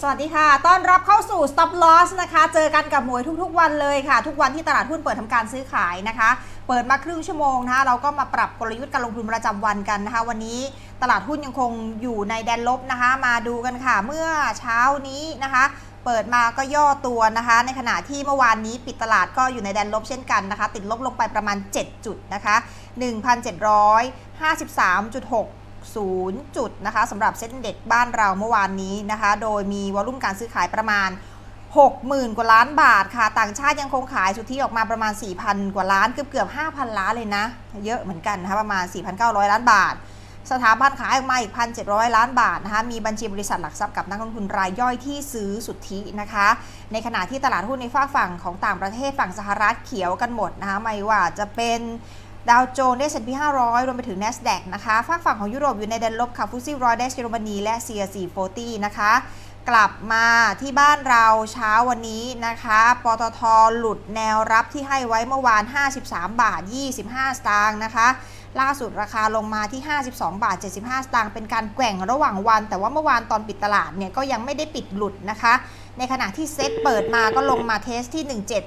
วัสดีค่ะต้อนรับเข้าสู่ Stop Loss นะคะเจอกันกับหมวยทุกๆวันเลยค่ะทุกวันที่ตลาดหุ้นเปิดทำการซื้อขายนะคะเปิดมาครึ่งชั่วโมงนะคะเราก็มาปรับกลยุทธ์การลงทุนประจำวันกันนะคะวันนี้ตลาดหุ้นยังคงอยู่ในแดนลบนะคะมาดูกันค่ะเมื่อเช้านี้นะคะเปิดมาก็ย่อตัวนะคะในขณะที่เมื่อวานนี้ปิดตลาดก็อยู่ในแดนลบเช่นกันนะคะติดลบลงไปประมาณ7จุดนะคะ 1,753.6 จุดนะคะสำหรับเซ็ตเด็กบ้านเราเมื่อวานนี้นะคะโดยมีวอลุ่มการซื้อขายประมาณ 60,000 กว่าล้านบาทค่ะต่างชาติยังคงขายสุทธิออกมาประมาณ 4,000 กว่าล้านเกือบ 5,000 ล้านเลยนะเยอะเหมือนกันนะคะประมาณ 4,900 ล้านบาทสถาบันขายออกมาอีก 1,700 ล้านบาทนะคะมีบัญชีบริษัทหลักทรัพย์กับนักลงทุนรายย่อยที่ซื้อสุทธินะคะในขณะที่ตลาดหุ้นในฝั่งของต่างประเทศฝั่งสหรัฐเขียวกันหมดนะคะไม่ว่าจะเป็นดาวโจนส์ S&P 500รวมไปถึง NASDAQ นะคะฝั่งของยุโรปอยู่ในแดนลบค่ะฟุตซี่100 เยอรมนีและ CAC 40นะคะกลับมาที่บ้านเราเช้าวันนี้นะคะปตท.หลุดแนวรับที่ให้ไว้เมื่อวาน 53 บาท 25 สตางค์นะคะล่าสุดราคาลงมาที่ 52 บาท 75 สตางค์เป็นการแกว่งระหว่างวันแต่ว่าเมื่อวานตอนปิดตลาดเนี่ยก็ยังไม่ได้ปิดหลุดนะคะในขณะที่เซ็ตเปิดมาก็ลงมาเทสที่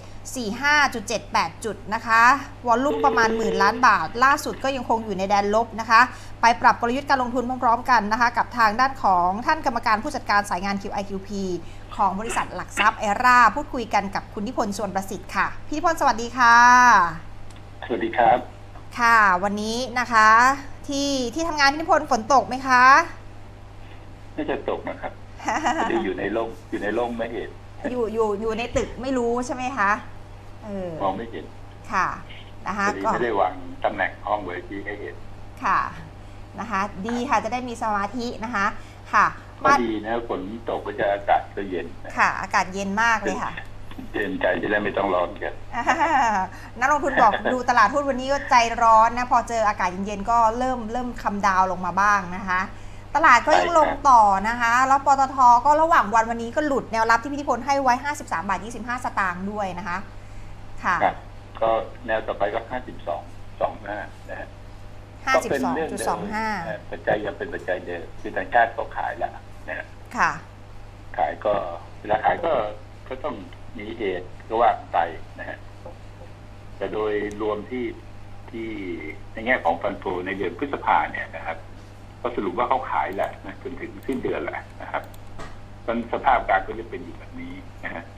1745.78 จุดนะคะวอลลุ่มประมาณ10,000 ล้านบาทล่าสุดก็ยังคงอยู่ในแดนลบนะคะไปปรับกลยุทธ์การลงทุนพร้อมๆกันนะคะกับทางด้านของท่านกรรมการผู้จัดการสายงาน QIQP ของบริษัทหลักทรัพย์เอราพูดคุยกันกับคุณนิพนธ์ ส่วนประสิทธิ์ค่ะพี่นิพนธ์สวัสดีค่ะสวัสดีครับค่ะวันนี้นะคะที่ทำงานพี่นิพนธ์ฝนตกไหมคะไม่จะตกนะครับอยู่ในร่มไม่เห็นอยู่ในตึกไม่รู้ใช่ไหมคะมองไม่เห็นค่ะนะคะก็ไม่ได้วางตำแหน่งห้องไว้ที่ให้เห็นค่ะนะคะดีค่ะจะได้มีสมาธินะคะค่ะก็ดีนะฝนตกก็จะอากาศก็เย็นค่ะอากาศเย็นมากเลยค่ะเย็นใจจะได้ไม่ต้องร้อนกันนักลงทุนบอกดูตลาดหุ้นวันนี้ก็ใจร้อนนะพอเจออากาศเย็นๆก็เริ่มคำดาวลงมาบ้างนะคะตลาดก็ยังลงต่อนะคะแล้วปตท.ก็ระหว่างวันนี้ก็หลุดแนวรับที่พิธิพลให้ไว้ 53 บาท 25 สตางค์ด้วยนะคะค่ะก็แนวต่อไปก็52.25นะฮะ 52.25 ปัจจัยยังเป็นปัจจัยเดิมคือต่างชาติก็ขายแล้วนะค่ะขายก็เวลาขายก็ต้องมีเหตุก็ว่าไปนะฮะแต่โดยรวมที่ในแง่ของฟันโฟในเดือนพฤษภาเนี่ยนะครับก็สรุปว่าเขาขายแหละนะจนถึงสิ้นเดือนแหละนะครับสภาพการก็จะเป็นอยู่แบบนี้นะฮะ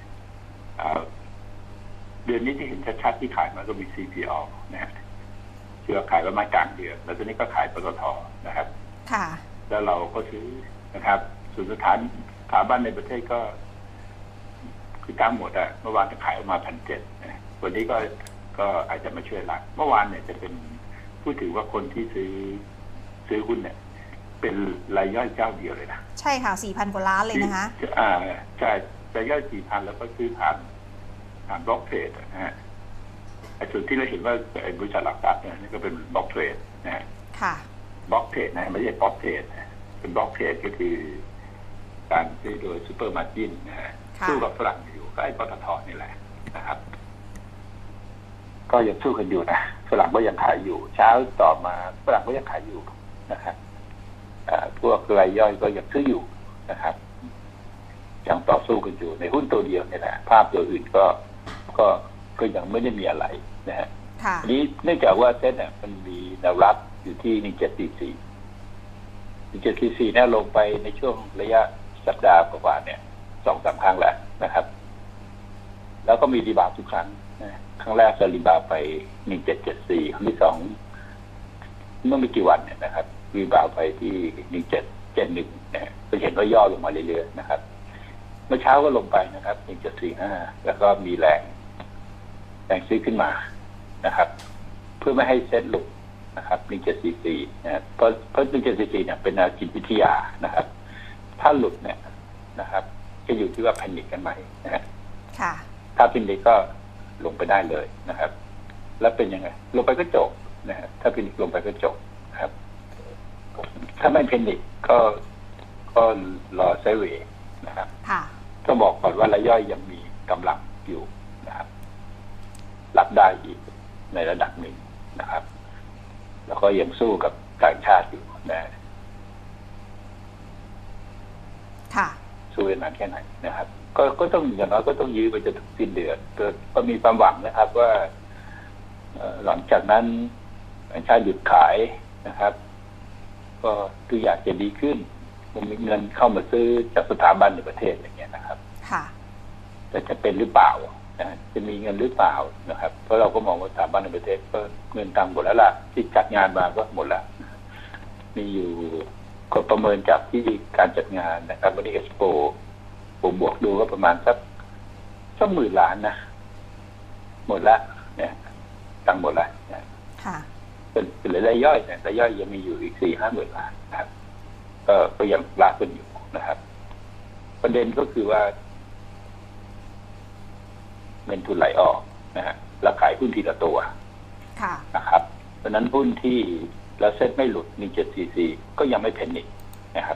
เดือนนี้ที่เห็นชัดๆที่ขายมาก็มี CPO นะฮะเชื่อขายประมาณกลางเดือนแล้วตอนนี้ก็ขายปตท.นะครับค่ะแล้วเราก็ซื้อนะครับส่วนสถาบันในประเทศก็คือตามหมดอะเมื่อวานจะขายออกมา 1,700 นะวันนี้ก็อาจจะมาช่วยหลักเมื่อวานเนี่ยจะเป็นผู้ถือว่าคนที่ซื้อหุ้นเนี่ยเป็นรายย่อยเจ้าเดียวเลยนะใช่ค่ะ 4,000 กว่าล้านเลยนะคะใช่รายย่อย 4,000 แล้วก็ซื้อผ่านบล็อกเทรดนะฮะไอ้ส่วนที่เราเห็นว่าบริษัทหลักทรัพย์เนี่ยนี่ก็เป็นบล็อกเทรดนะฮะค่ะบล็อกเทรดนะไม่ใช่ป๊อปเทรดเป็นบล็อกเทรดก็คือการซื้อโดยซูเปอร์มาร์จิ้นนะฮะสู้กับฝรั่งอยู่ก็ไอ้ปตท.นี่แหละนะครับก็ยังสู้กันอยู่นะฝรั่งก็ยังขายอยู่เช้าต่อมาฝรั่งก็ยังขายอยู่นะครับพวกรายย่อยก็ยังซื้ออยู่นะครับยังต่อสู้กันอยู่ในหุ้นตัวเดียวนี่แหละภาพตัวอื่นก็ยังไม่ได้มีอะไรนะฮะนี้เนื่องจากว่าเซ็ตเนี่ยมันมีแนวรับอยู่ที่1744เนี่ยลงไปในช่วงระยะสัปดาห์กว่าเนี่ย 2-3 ครั้งแล้วนะครับแล้วก็มีรีบาวทุกครั้งนะครั้งแรกจะรีบาวไป1774ครั้งที่2เมื่อไม่กี่วันเนี่ยนะครับรีบาวไปที่1771นะจะเห็นว่าย่อลงมาเรื่อยๆนะครับเมื่อเช้าก็ลงไปนะครับ1745แล้วก็มีแรงซื้อขึ้นมานะครับเพื่อไม่ให้เซ็ตหลุดนะครับ1744นะเพราะ1744เนี่ยเป็นแนวจิตวิทยานะครับถ้าหลุดเนี่ยนะครับจะอยู่ที่ว่าแพนิคกันไหมนะฮะค่ะถ้าแพนิคก็ลงไปได้เลยนะครับแล้วเป็นยังไงลงไปก็จบนะฮะถ้าแพนิคลงไปก็จบนะครับถ้าไม่แพนิคก็รอไซด์เวย์นะครับต้องบอกก่อนว่ารายย่อยยังมีกำลังอยู่นะครับรับได้อีกในระดับหนึ่งนะครับแล้วก็ยังสู้กับต่างชาติอยู่นะค่ะสู้นานแค่ไหนนะครับก็ต้องอย่างน้อยก็ต้องยื้อไปจนถึงสิ้นเดือนก็มีความหวังนะครับว่าหลังจากนั้นชาติหยุดขายนะครับก็ทุกอย่างจะดีขึ้นมันมีเงินเข้ามาซื้อจากสถาบันในประเทศอย่างเงี้ยนะครับค่ะแต่จะเป็นหรือเปล่าจะมีเงินหรือเปล่านะครับเพราะเราก็มองว่าสถาบันในประเทศก็เงินตังหมดแล้วล่ะที่จัดงานมาก็หมดแล้วมีอยู่ก็ประเมินจากที่การจัดงานนะครับวันนี้เอ็กซ์โปผมบวกดูก็ประมาณสัก10,000 ล้านนะหมดละเนี่ยตังหมดละค่ะเป็นรายย่อยเนี่ยรายย่อยยังมีอยู่อีก4-5 หมื่นล้านนะครับก็ยังลากกันอยู่นะครับประเด็นก็คือว่าเงินทุนไหลออกนะฮะแล้วขายหุ้นทีละตัวนะครับเพราะนั้นหุ้นที่แล้วเซ็ตไม่หลุด1744ก็ยังไม่เพนอีกนะครับ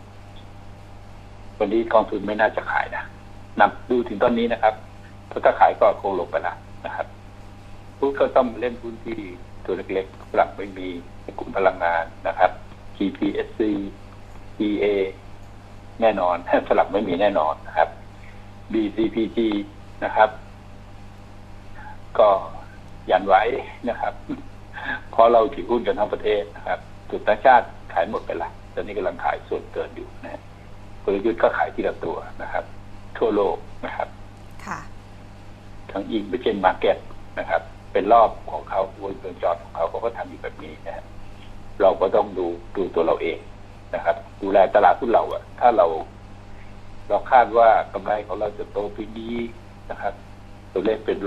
วันนี้กองทุนไม่น่าจะขายนะนับดูถึงตอนนี้นะครับเพราะถ้าขายก็คงลงไปละนะครับหุ้นก็ต้องเล่นหุ้นที่ตัวเล็กๆหลักไม่มีในกลุ่มพลังงานนะครับ GPSC EA แน่นอนสลับไม่มีแน่นอนนะครับ BCPG นะครับก็ยันไว้นะครับเพราะเราถือหุ้นกันทั้งประเทศนะครับจุดต่างชาติขายหมดไปละตอนนี้กำลังขายส่วนเกินอยู่นะกลยุทธ์ก็ขายทีละตัวนะครับทั่วโลกนะครับทั้งอิงไปเช่นมาร์เก็ตนะครับเป็นรอบของเขาวงจรของเขาก็ทำอยู่แบบนี้นะฮะเราก็ต้องดูตัวเราเองนะครับดูแลตลาดหุ้นเราอะถ้าเราคาดว่ากำไรของเราจะโตปีนี้นะครับตัวเลขเป็น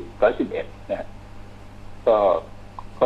111นะฮะก็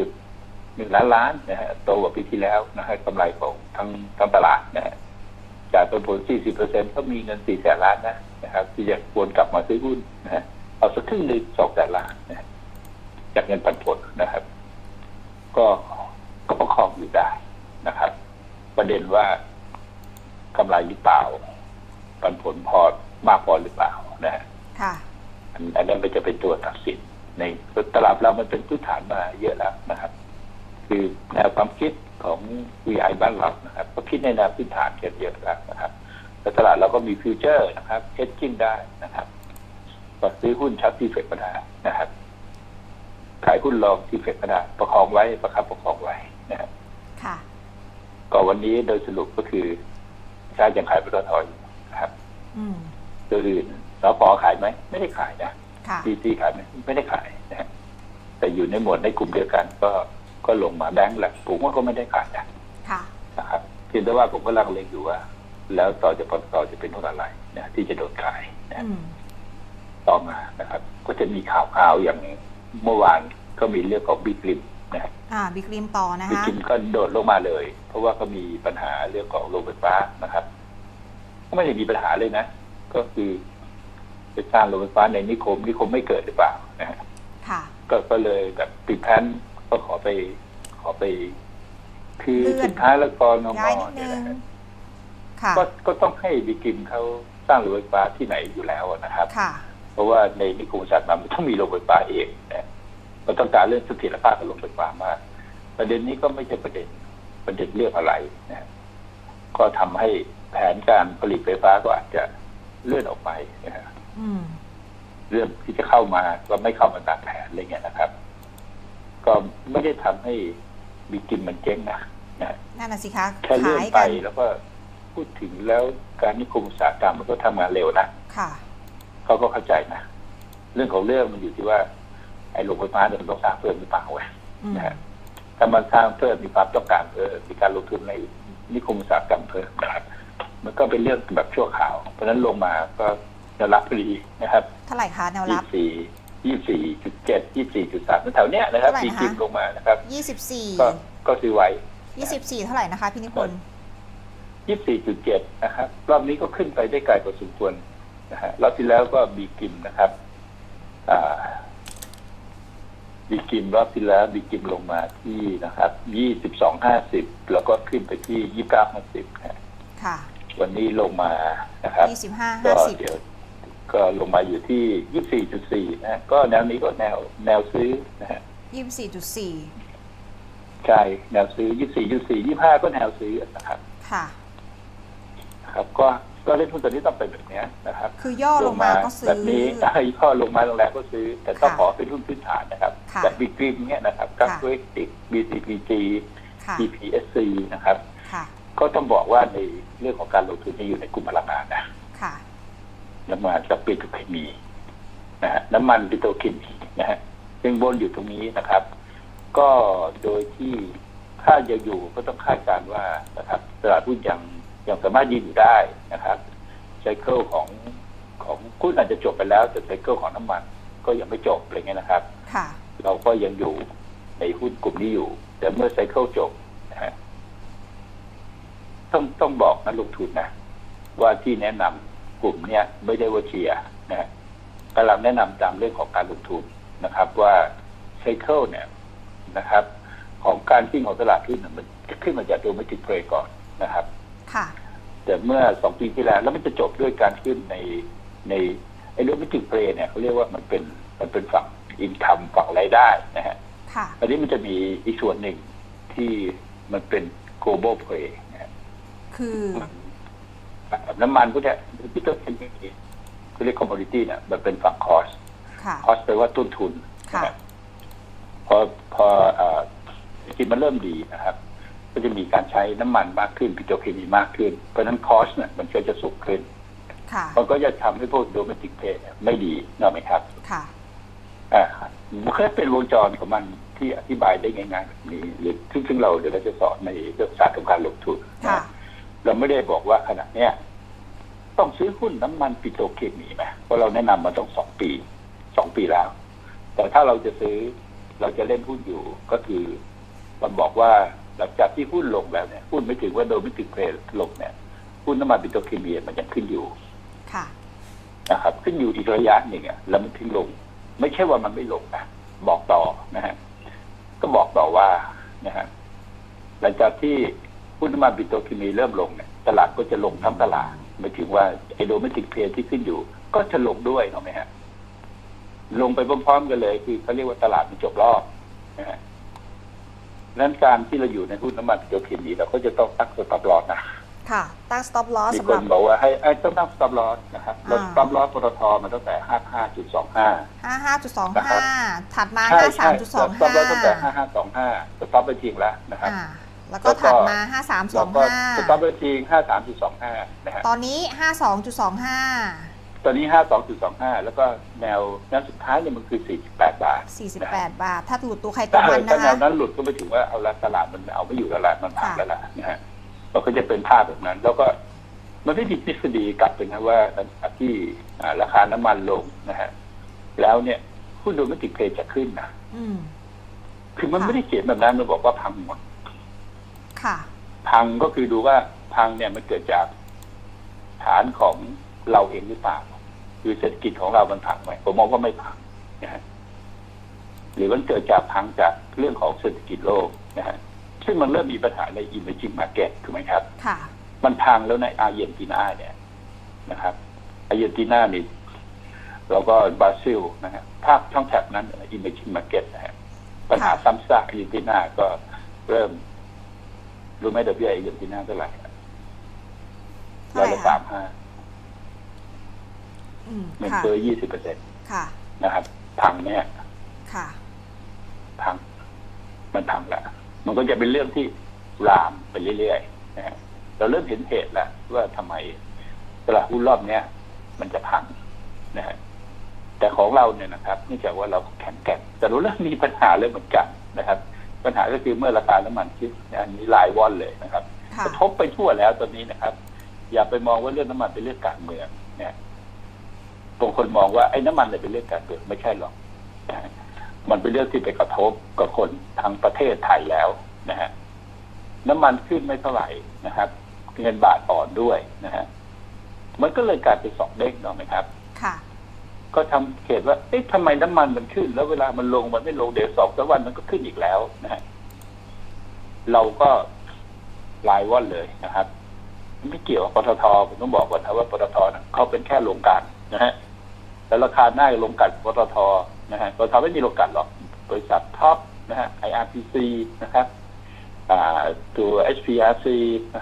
1.1 ล้านนะฮะโตกว่าปีที่แล้วนะฮะกำไรของทั้งตลาดนะฮะจากต้นทุน 40% ก็มีเงิน400,000 ล้านนะครับที่จะวนกลับมาซื้อหุ้นนะฮะเอาสักครึ่งหนึ่ง200,000 ล้านนะจากเงินปันผลนะครับก็ประคองอยู่ได้นะครับประเด็นว่ากำไรหรือเปล่าปันผลพอมากพอหรือเปล่านะฮะอันนั้นมันจะเป็นตัวตัดสินในตลาดเรามันเป็นพื้นฐานมาเยอะแล้วนะครับคือแนวความคิดของ VI บ้านเรานะครับก็คิดในแนวพื้นฐานกันเยอะแล้วนะครับแต่ตลาดเราก็มีฟิวเจอร์นะครับเฮดจิ้งได้นะครับก็ซื้อหุ้นชัดที่เฟดก็ได้นะครับขายหุ้นรองที่เฟดก็ได้ประคองไว้ประคับประคองไว้นะครับก็วันนี้โดยสรุปก็คือใช้ยังขายปตท.อยู่นะครับตัวอื่นเราพอขายไหมไม่ได้ขายนะดีขายไหมไม่ได้ขายนะแต่อยู่ในหมวดในกลุ่มเดียวกันก็ลงมาแบงก์แหละผมว่าก็ไม่ได้ขายนะครับเพียงแต่ว่าผมก็ลังเลอยู่ว่าแล้วต่อจะเป็นเท่าไหร่นะที่จะโดนขายนะต่อมานะครับก็จะมีข่าวอย่างเมื่อวานก็มีเรื่องของบิ๊กริมนะบิ๊กริมต่อนะคะบิ๊กริมก็โดดลงมาเลยเพราะว่าก็มีปัญหาเรื่องของโรงไฟฟ้านะครับก็ไม่ได้มีปัญหาเลยนะก็คือจะสร้างโรงไฟฟ้าในนิคมไม่เกิดหรือเปล่านะฮะก็เลยแบบปิดแผนก็ขอไปคือสุดท้ายแล้วกนง.เนี่ยนะก็ต้องให้บิ๊กริมเขาสร้างโรงไฟฟ้าที่ไหนอยู่แล้วนะครับเพราะว่าในนิคมอุตสาหกรรมมันต้องมีโรงไฟฟ้าเองนะเราต้องการเรื่องเสถียรภาพของโรงไฟฟ้ามากประเด็นนี้ก็ไม่ใช่ประเด็นเรื่องอะไรนะก็ทำให้แผนการผลิตไฟฟ้าก็อาจจะเลื่อนออกไปนะฮะเรื่องที่จะเข้ามาก็ไม่เข้ามาตามแผนอะไรเงี้ยนะครับก็ไม่ได้ทำให้บิ๊กริมมันเจ๊งนะนั่นน่ะสิคะแค่เลื่อนไปแล้วก็พูดถึงแล้วการนิคมอุตสาหกรรมมันก็ทำงานเร็วนะเขาก็เข้าใจนะเรื่องของเรื่องมันอยู่ที่ว่าไอ้โรงไฟฟ้าเนี่ยมันต้องสร้างเพิ่มหรือเปล่านะฮะถ้ามันสร้างเพิ่มมีความต้องการเพิ่มมีการลงทุนในนิคมอุตสาหกรรมเพิ่มนะครับมันก็เป็นเรื่องแบบชั่วคราวเพราะฉะนั้นลงมาก็แนวรับพอดีนะครับเท่าไหร่คะแนวรับ 24.7 24.3แถวเนี้ยนะครับปีกิมลงมานะครับ 24 ก็ซื้อไว้ 24เท่าไหร่นะคะพี่นิพนธ์ 24.7นะครับรอบนี้ก็ขึ้นไปได้ไกลพอสมควรนะฮะรอบที่แล้วก็บีกิมนะครับบีกิมรอบที่แล้วบีกิมลงมาที่นะครับ22.50แล้วก็ขึ้นไปที่29.50 ค่ะวันนี้ลงมานะครับ 25.50 ก็ลงมาอยู่ที่ 24.4 นะก็แนวนี้ก็แนวซื้อนะฮะ 24.4 ใช่แนวซื้อ 24.4 25ก็แนวซื้อนะครับค่ะครับก็ก็เล่นหุ้นตัวนี้ต้องเป็นแบบนี้นะครับคือย่อลงมาก็ซื้อแบบนี้ย่อลงมาลงแรงก็ซื้อแต่ต้องขอเป็นหุ้นพื้นฐานนะครับแบบบิ๊กกริมเนี้ยนะครับกัสเวกติก BCPG TPSC นะครับก็ต้องบอกว่าในเรื่องของการลงทุนจะอยู่ในกลุ่มพลังงานนะน้ำมันกับปิโตรเคมีนะฮะน้ำมันปิโตรเคมีนะฮะยังบนอยู่ตรงนี้นะครับก็โดยที่ถ้าจะอยู่ก็ต้องคาดการณ์ว่านะครับตลาดหุ้นยังสามารถยืนอยู่ได้นะครับไซเคิลของหุ้นอาจจะจบไปแล้วแต่ไซเคิลของน้ำมันก็ยังไม่จบอะไรเงี้ยนะครับเราก็ยังอยู่ในหุ้นกลุ่มนี้อยู่แต่เมื่อไซเคิลจบนะฮะต้องบอกนักลงทุนนะว่าที่แนะนำกลุ่มเนี้ยไม่ได้ว่าเชียร์นะกำลังแนะนำตามเรื่องของการลงทุนนะครับว่าไซเคิลเนี่ยนะครับของการขึ้นของตลาดหุ้นมันขึ้นมาจากโดเมสติกเพลย์ก่อนนะครับแต่เมื่อ2 ปีที่แล้วมันจะจบด้วยการขึ้นในไอ้โดเมสติกเพลย์เนี่ยเขาเรียกว่ามันเป็นฝั่งอินคัมฝั่งรายได้นะฮะอันนี้มันจะมีอีกส่วนหนึ่งที่มันเป็น global play นะคือน้ำมันพวกนี้ที่ต้องเป็นเขาเรียก commodity เนี่ยมันเป็นฝั่ง cost แปลว่าต้นทุนพอกินมันเริ่มดีนะครับก็จะมีการใช้น้ำมันมากขึ้นปิโตรเคมีมากขึ้นเพราะนั้นคอสเนี่ยมันก็จะสูงขึ้นมันก็จะทำให้พวกโดเมสติกเพย์ไม่ดีนะไหมครับมันก็เป็นวงจรของมันที่อธิบายได้ง่ายๆแบบนี้หรือซึ่งเราเดี๋ยวเราจะสอนในเรื่องศาสตร์ของการลงทุนเราไม่ได้บอกว่าขณะเนี้ยต้องซื้อหุ้นน้ำมันปิโตรเคมีไหมเพราะเราแนะนำมาต้อง2 ปีแล้วแต่ถ้าเราจะซื้อเราจะเล่นหุ้นอยู่ก็คือมันบอกว่าหลังจากที่หุ้นลงแล้วเนี่ยหุ้นไม่ถึงว่าโดยไม่ถึงเพลย์ลงเนี่ยหุ้นน้ำมันปิโตรเคมีมันยังขึ้นอยู่นะครับขึ้นอยู่อีกระยะหนึ่งแล้วมันถึงลงไม่ใช่ว่ามันไม่ลงนะบอกต่อนะฮะก็บอกต่อว่านะฮะหลังจากที่หุ้นน้ำมันปิโตรเคมีเริ่มลงเนี่ยตลาดก็จะลงทั้งตลาดหมายถึงว่าไอ้โดเมสติกเพลย์ที่ขึ้นอยู่ก็จะลงด้วยเนาะไหมฮะลงไปพร้อมๆกันเลยคือเขาเรียกว่าตลาดมันจบรอบนะฮะนั้นการที่เราอยู่ในหุ้นน้ำมันปิโตรเคมีเราก็จะต้องตั้ง stop loss นะตั้ง stop loss มีคนบอกว่าให้ต้องตั้ง stop loss นะครับเรา stop loss ปตทมาตั้งแต่ 55.25 ถัดมา 53.25 stop loss ตั้งแต่ 55.25 stop ไปทิ้งแล้วนะครับแล้วก็ถัดมา 53.25 stop ไปทิ้ง 53.25 นะฮะตอนนี้ 52.25 ตอนนี้ 52.25 แล้วก็แนวสุดท้ายเนี่ยมันคือ48 บาท 48 บาทถ้าหลุดตัวใครตัวมันนะคะถ้าแนวนั้นหลุดก็ไม่ถึงว่าเอาละตลาดมันเอาไม่อยู่แล้วละมันผ่านแล้วล่ะนะฮะเราก็จะเป็นภาพแบบนั้นแล้วก็มันไม่ผิดทฤษฎีกลับเป็นนะว่าที่ราคาน้ำมันลงนะฮะแล้วเนี่ยหุ้นโดเมสติกเพลย์จะขึ้นนะคือมันไม่ได้เขียนแบบนั้นมันบอกว่าพังหมดพังก็คือดูว่าพังเนี่ยมันเกิดจากฐานของเราเองหรือเปล่าคือเศรษฐกิจของเรามันพังไหมผมมองว่าไม่พังนะฮะหรือมันเกิดจากพังจากเรื่องของเศรษฐกิจโลกนะฮะซึ่งมันเริ่มมีปัญหาใน emerging market ถูกไหมครับมันพังแล้วในอาร์เจนตินาเนี่ยนะครับอาร์เจนตินานี่แล้วก็บราซิลนะฮะภาคช่องแถบนั้น emerging market นะฮะปัญหาซ้ำซากอาร์เจนตินาก็เริ่มรู้ไหมดอกเบี้ยอาร์เจนตินาเท่าไหร่135เงินเฟ้อ 20% นะครับพังเนี่ยพังมันพังแล้วมันก็จะเป็นเรื่องที่ลามไปเรื่อยๆนะฮะเราเริ่มเห็นเหตุแล้วว่าทำไมตลาดหุ้นรอบนี้มันจะพังนะฮะแต่ของเราเนี่ยนะครับเนื่องจากว่าเราแข็งแกร่งแต่เราเริ่มมีปัญหาเรื่องเหมือนกันนะครับปัญหาก็คือเมื่อราคาน้ำมันขึ้นอันนี้หลายวอนเลยนะครับกระทบไปทั่วแล้วตอนนี้นะครับอย่าไปมองว่าเรื่องน้ำมันเป็นเรื่องการเมืองเนี่ยบางคนมองว่าไอ้น้ำมันเนี่ยเป็นเรื่องการเมืองไม่ใช่หรอกมันเป็นเรื่องที่ไปกระทบกับคนทางประเทศไทยแล้วนะฮะน้ำมันขึ้นไม่เท่าไหร่นะครับเงินบาทอ่อนด้วยนะฮะมันก็เลยกลายเป็น2 เด้งเนาะไหมครับก็ทำเหตุว่าเอ๊ะทำไมน้ำมันมันขึ้นแล้วเวลามันลงมันไม่ลงเดี๋ยว2-3 วันมันก็ขึ้นอีกแล้วนะฮะเราก็รายวันเลยนะครับไม่เกี่ยวกับปตทผมต้องบอกก่อนนะว่าปตทเขาเป็นแค่โรงกลั่นนะฮะแต่ราคาหน้าโรงกลั่นปตทนะฮะปตทไม่มีโรงกลั่นหรอกบริษัทท็อปนะฮะ IRPC นะครับตัว HPRC นะครับ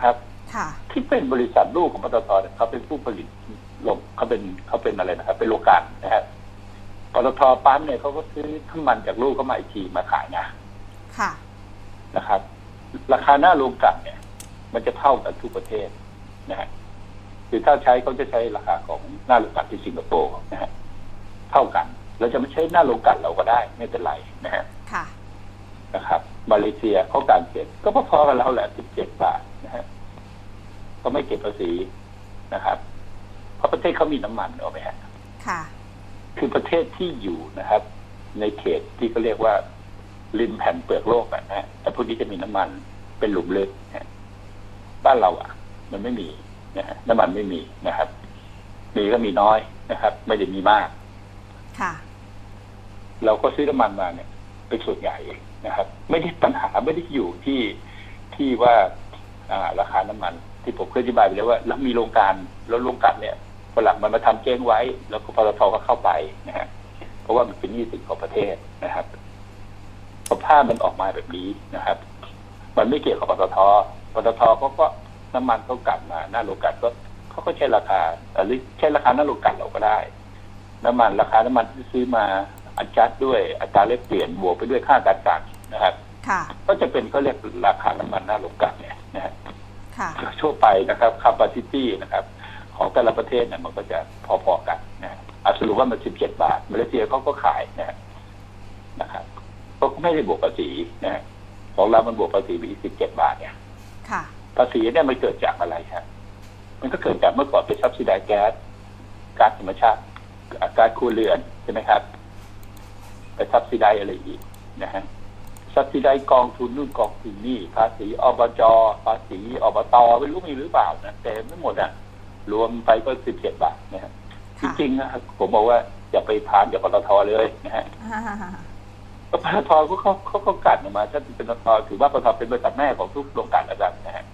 ค่ะที่เป็นบริษัทลูกของปตทเนี่ยเขาเป็นผู้ผลิตลงเขาเป็นอะไรนะครับเป็นโรงกลั่นนะครับปตทปั๊มเนี่ยเขาก็ซื้อน้ำมันจากลูกก็มาอีกทีมาขายค่ะนะครับ ราคาหน้าโรงกลั่นเนี่ย มันจะเท่ากันทุกประเทศนะฮะคือถ้าใช้เขาจะใช้ราคาของหน้าโรงกลั่นที่สิงคโปร์นะฮะเท่ากันเราจะไม่ใช้หน้าโรงกลั่นเราก็ได้ไม่เป็นไรนะฮะค่ะนะครับมาเลเซียเขาการเก็บก็พอๆกันแล้วแหละ17 บาทนะฮะเขาไม่เก็บภาษีนะครับ เพราะประเทศเขามีน้ำมันเอาไหมฮะค่ะคือประเทศที่อยู่นะครับ ในเขตที่เขาเรียกว่าริมแผ่นเปลือกโลกนะฮะแต่พวกนี้จะมีน้ำมันเป็นหลุมลึกนะบ้านเราอ่ะ มันไม่มีนะฮะน้ำมันไม่มีนะครับ มีก็มีน้อยนะครับ ไม่ได้มีมากค่ะเราก็ซื้อน้ำมันมาเนี่ยเป็นส่วนใหญ่นะครับ ไม่ได้ปัญหาไม่ได้อยู่ที่ว่าราคาน้ำมันที่ผมเคยอธิบายไปแล้วว่าเรามีโรงกลั่นแล้วโรงกลั่นเนี่ยฝรั่งมันมาทำเจ๊งไว้แล้วก็ปตทก็เข้าไปนะฮะเพราะว่ามันเป็นหนี้สินของประเทศนะครับพอภาพมันออกมาแบบนี้นะครับ มันไม่เกี่ยวกับปตทเขาก็น้ำมันเขากลับมาหน้าโรงกลั่นก็เขาก็ใช้ราคาหรือใช้ราคาหน้าโรงกลั่นเราก็ได้น้ำมันราคาน้ำมันที่ซื้อมาอัดจัดด้วยอัตราแลกเปลี่ยนบวกไปด้วยค่าการกลั่นนะครับก็จะเป็นเขาเรียกราคาน้ำมันหน้าโรงกลั่นเนี่ยนะฮะทั่วไปนะครับ capacity นะครับ ของแต่ละประเทศเนี่ยมันก็จะพอๆกันนะสรุปว่ามัน17 บาทมาเลเซียเขาก็ขายนะครับก็ไม่ได้บวกภาษีนะของเรามันบวกภาษีไปอีก17 บาทเนี่ยภาษีเนี่ยมันเกิดจากอะไรครับมันก็เกิดจากเมื่อก่อนเป็นซับซิไดแก๊สธรรมชาติก๊าซครัวเรือนใช่ไหมครับไปซับซิไดอะไรอีกนะฮะซับซิไดกองทุนนู่นกองทุนนี่ภาษีอบจภาษีอบตไม่รู้มีหรือเปล่านะแต่ไม่หมดรวมไปก็17 บาทนะฮะจริงๆนะครับผมบอกว่าอย่าไปทานกับปตทเลยนะฮะปตทเขาก็กัดออกมาถ้าเป็นปตทถือว่าปตทเป็นบริษัทแม่ของทุกโรงกลั่นแล้วกันนะฮะ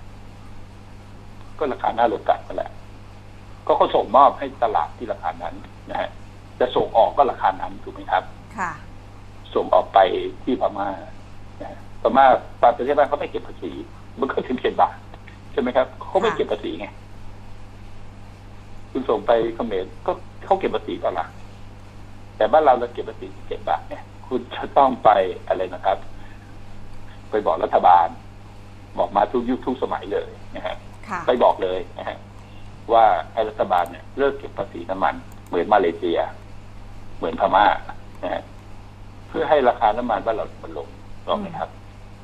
ก็ราคาหน้าโรงกลั่นนั่นแหละก็เขาส่งมอบให้ตลาดที่ราคานั้นนะฮะจะส่งออกก็ราคานั้นถูกไหมครับค่ะส่งออกไปที่พม่าพม่าประเทศบ้านเขาไม่เก็บภาษีมันก็17 บาทใช่ไหมครับเขาไม่เก็บภาษีไงคุณส่งไปเขมรก็เขาเก็บภาษีตลาดแต่บ้านเราเก็บภาษี17 บาทเนี่ยคุณจะต้องไปอะไรนะครับไปบอกรัฐบาลบอกมาทุกยุคทุกสมัยเลยนะฮะไปบอกเลยนะฮะว่าให้รัฐบาลเนี่ยเลิกเก็บภาษีน้ำมันเหมือนมาเลเซียเหมือนพม่านะฮะเพื่อให้ราคาน้ำมันบ้านเรามันลงถูกไหมครับ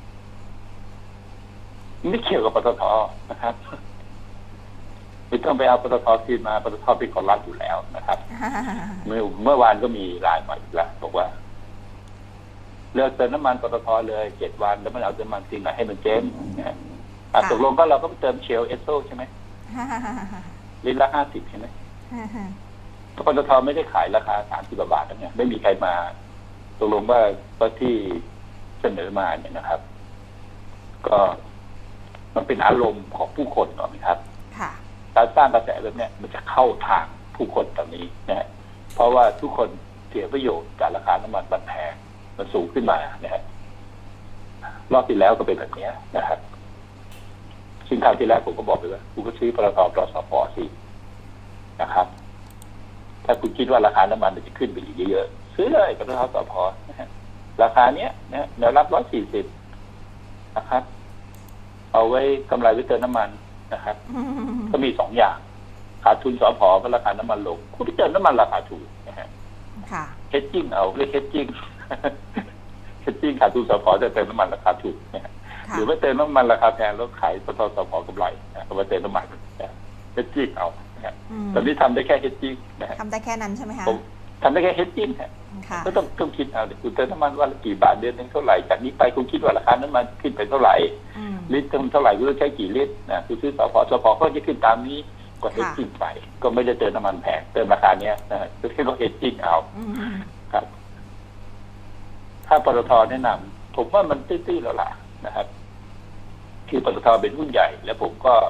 ไม่เกี่ยวกับปตทนะครับไม่ต้องไปเอาปตทคืนมาปตทเป็นของรัฐอยู่แล้วนะครับเมื่อวานก็มีรายมาอีกแล้วบอกว่าเลิกเติมน้ำมันปตทเลย7 วันแล้วมันเอาน้ำมันจริงให้มันเจ๊งนะตกลงก็เราก็เติมเชลเอสโซใช่ไหมลิตรละ50ใช่ไหมปตทไม่ได้ขายราคา30 บาทแล้วเนี่ยไม่มีใครมาตกลงว่าที่เสนอมาเนี่ยนะครับก็มันเป็นอารมณ์ของผู้คนหรอไหมครับการสร้างกระแสแบบนี้มันจะเข้าทางผู้คนตรงนี้นะเพราะว่าทุกคนเสียประโยชน์จากราคาน้ำมันแพงมันสูงขึ้นมานะฮะรอบที่แล้วก็เป็นแบบนี้นะครับซึ่งคราวที่แล้วผมก็บอกไปว่าคุณก็ซื้อปตท.สผ.สินะครับถ้าคุณคิดว่าราคาน้ำมันมันจะขึ้นไปอีกเยอะๆซื้อเลยปตท.สผ.นะฮะราคาเนี้ยนะแนวรับ140นะครับเอาไว้กำไรไว้เติมน้ำมันนะครับก็มี2 อย่างขาดทุนสผ.ก็ราคาน้ำมันลงคุณไปเติมน้ำมันราคาถูกนะฮะเฮดจิ้งเอาเรียกเฮดจิ้งขาดทุนสผ.จะเติมน้ำมันราคาถูกนะฮะหรือว่าเติมน้ำมันราคาแพงแล้วขายปตท.สผ.กำไรเอาไปเติมน้ำมันเฮดจิ้งเอาตอนนี้ทำได้แค่เฮดจิ้งนะฮะทำได้แค่นั้นใช่ไหมคะทำได้แค่เฮดจิ้งก็ต้องคิดเอาคุณเติมน้ำมันวันละกี่บาทเดือนนึงเท่าไหร่จากนี้ไปคุณคิดว่าราคาน้ำมันขึ้นไปเท่าไหร่ลิตรเท่าไหร่คุณต้องใช้กี่ลิตรนะคุณซื้อสผ.ก็จะขึ้นตามนี้ก็เฮดจิ้งไปก็ไม่ได้เติมน้ำมันแพงเติมราคาเนี้ยนะก็แค่เฮดจิ้งเอาครับถ้าปตท.แนะนำผมว่ามันตื้อๆแล้วล่ะนะครับคือปตท.เป็นหุ้นใหญ่แล้วผมก็